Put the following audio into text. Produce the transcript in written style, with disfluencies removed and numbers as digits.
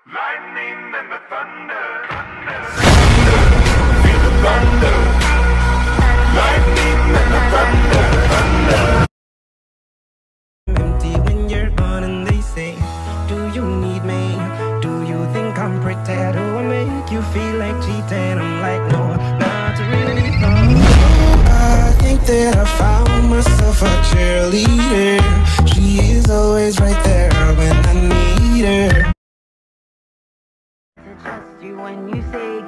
Lightning and the thunder, feel the thunder. Lightning and the thunder. Empty when you're gone and they say, do you need me? Do you think I'm pretty? Do I make you feel like cheating? I'm like, no, not really, no. I think that I found myself a cheerleader. She is always right there when I need her. To trust you when you say